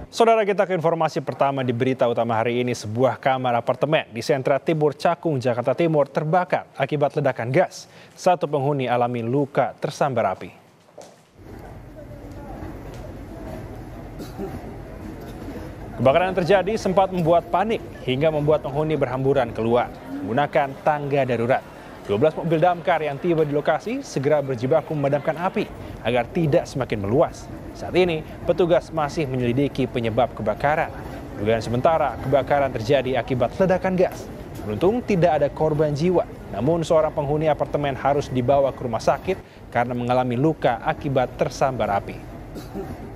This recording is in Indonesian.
Saudara, kita ke informasi pertama di berita utama hari ini. Sebuah kamar apartemen di Sentra Timur Cakung, Jakarta Timur terbakar akibat ledakan gas. Satu penghuni alami luka tersambar api. Kebakaran yang terjadi sempat membuat panik hingga membuat penghuni berhamburan keluar menggunakan tangga darurat. 12 mobil damkar yang tiba di lokasi segera berjibaku memadamkan api agar tidak semakin meluas. Saat ini, petugas masih menyelidiki penyebab kebakaran. Dugaan sementara, kebakaran terjadi akibat ledakan gas. Beruntung tidak ada korban jiwa, namun seorang penghuni apartemen harus dibawa ke rumah sakit karena mengalami luka akibat tersambar api.